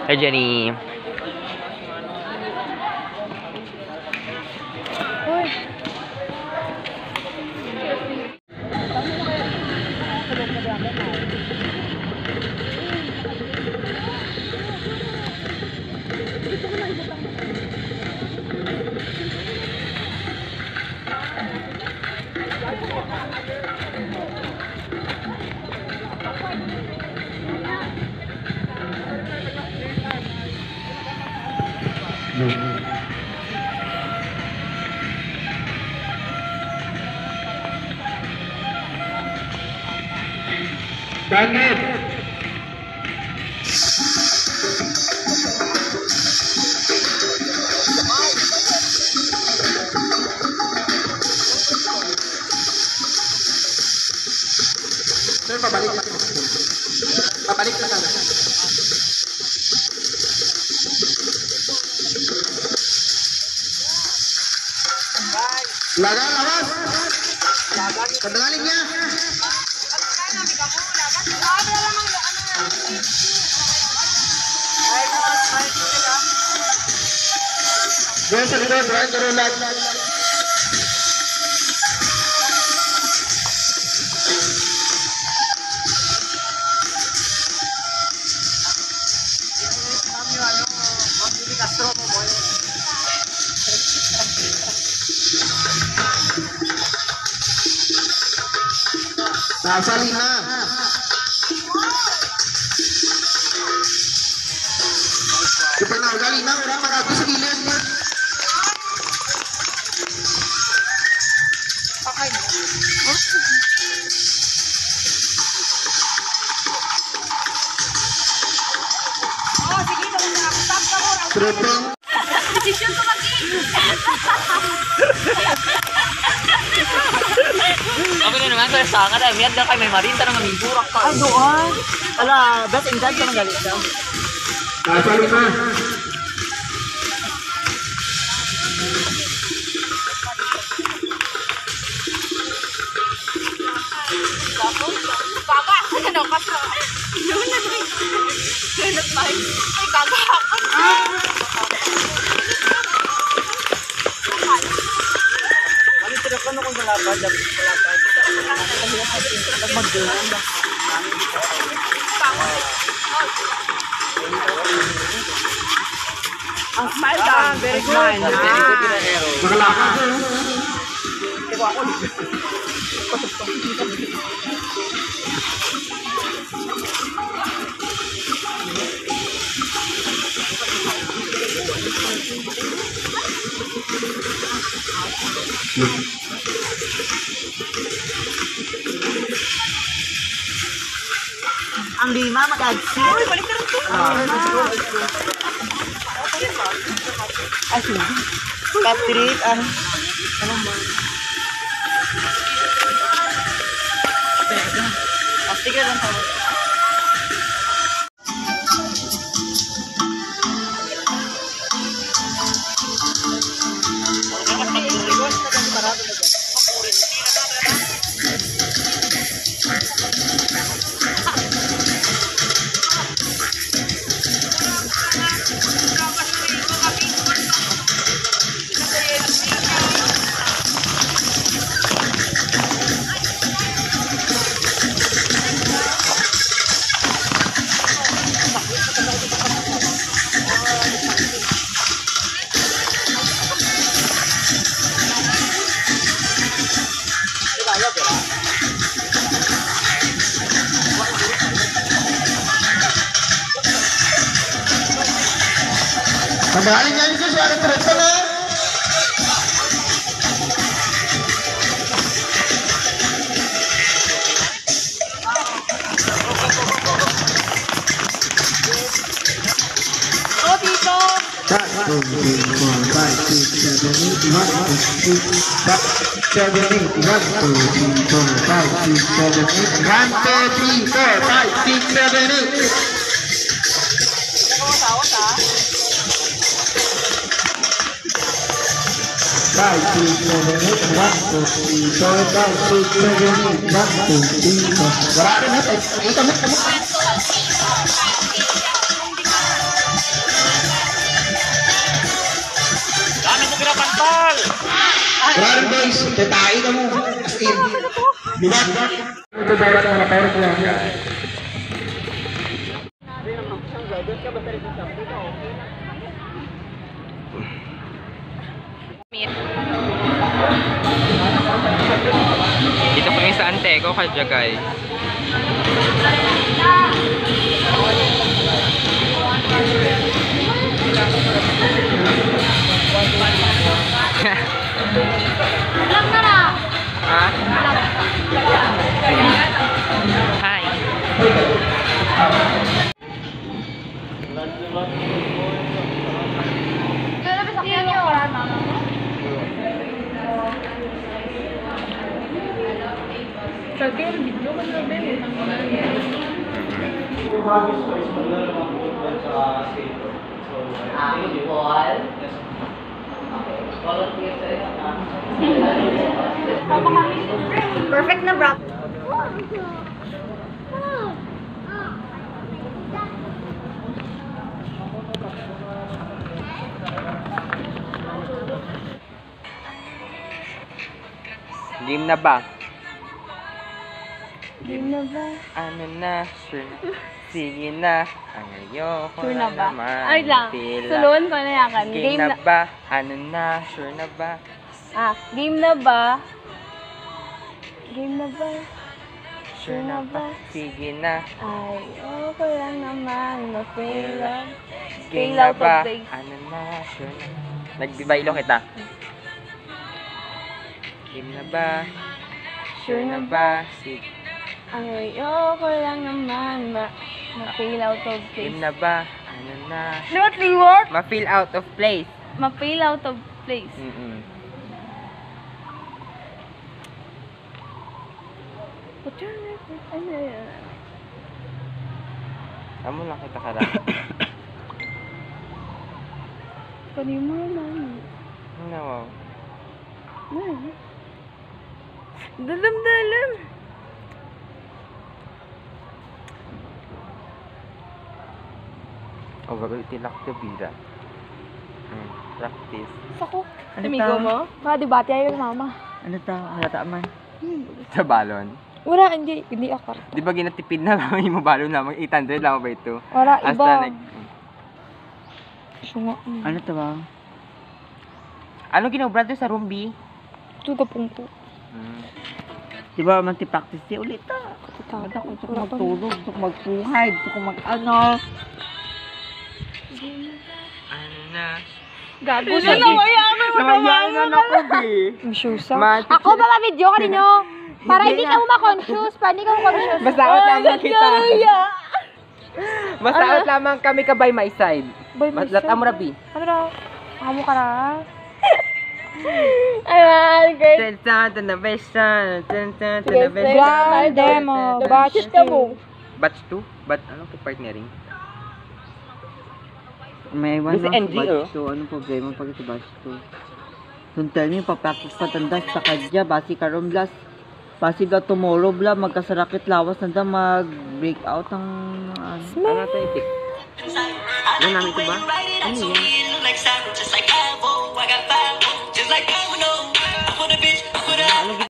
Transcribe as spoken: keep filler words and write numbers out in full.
Hi, Jenny. Bangit. Sir, pabalik na. Pabalik na sana. Laga, lawas. Kadalin niya. Dua sekitar berani terulang. Nasa lima. Dipenaw gali na orang marago sa gilid. Oh, sige, dapat na ako. Tap ka mo. Trepeng. Desisyon ko mag-i. Kami na naman sa sangat ay miyad na kay may marinta nangamiburak ka. Ay, doon. Ala, best in God ka nang galit daw. Nasa lima. Gaga, ano ka sa... Doon na doon. Doon na tayo. Ay, gaga ako. Ano sila ka na kung malabad? Dapat malabad. Dapat mag-doon. Ang smile ka. Very good. Very good, Pinanero. Nakalakad ko. Diba ako? Ang lima mag-agsi. Uy, balik na rin ito. Ay, sige. Patrick, ano? Anong ba? Pasti ka lang tawag. Kembali nyanyi sih suara telepon ya. Oh, Tito. Satu, dua, five, six, seven, eight, one, two, three, four, seven, eight, one, two, three, four, five, six, seven, eight, one, two, three, four, five, six, seven, eight. Five, six, seven, eight, one, two, three, four, five, six, seven, eight, one, two, three, four. Wala rin ha, ito mo, ito mo. guys, tatay ka mo. As in. Diba? Ito dapat ang mga parang lang. Dito kami sa Anteco, Kadyagay. Lang na na. Ha? Hi. Pero bisakyan niyo. Yung hobbies ko is maglalaro ng football sa skateboard. So, Perfect na, bro. Game na ba? Game na ba? Ano na? Sure na. Sige na. Ang ayoko Sure na ba? naman. Ay lang. Tila. Suluan ko na yakan. Game, Game na, na. ba? Ano na? Sure na ba? Ah, game na ba? Game na ba? Sure na ba? Sige na. Ay, okay lang naman. Ma-fail lang. Game Fail na out of ba? base. Ano na? Sure na. Nagbibaylo kita. Game na ba? Sure na ba? Sige. Ay, okay lang naman. Ma Ma-fail out of Game place. na ba? Ano na? Liwat, liwat! Ma-feel out of place. Ma-fail out of place. Mm-mm. What your ano yan? Amo lang kita karami. Kanin mo naman. Ano wow? Hmm. Dalam-dalam. Oh, bago itilak ka bira. Hmm, practice. Sako. Ano Amigo tao? mo? Mga debate ayaw yung mama. ano ta? Halata man. Sa balon. Wala, hindi. Hindi ako. Di ba ginatipid na kami mo balon na mag eight hundred lang ba ito? Wala, Hasta iba. nag... Sunga. Ano ta ba? Ano ginawa brother sa room B? Tuga pungpo. Hmm. Di ba man ti practice di ulit ta? Katakot. Ba't ako gusto ko Wala pa. magtulog, gusto ko magpuhay, gusto ko mag ano. Ano na? Gago Sige. sa namayaman mo Namayaman na ako, B. Misusa. Mati- Ako ba ma-video ka ninyo? Para hindi ka mo ma-conscious. Para hindi ka mo conscious. Basta out lamang kita. Basta out lamang kami ka by my side. By my Basta side. amo rabi. Ano daw? Amo ka na. Ayan, great. Ten ten ten na besta, ten ten ten Sige, na besta. Grand demo, batch two. Batch two? Bat ano po partnering? May iwan Kasi lang N G, sa oh. batch two. Anong problema pag sa batch two? Don't tell me, papractice patandas sa kadya, basi karon blas. Basi daw tomorrow bla, magkasarakit lawas na daw mag-break out ng ano. Ano ito itik? Ano namin ito ba? Ano yan? Like Sarah, just like Apple, I got five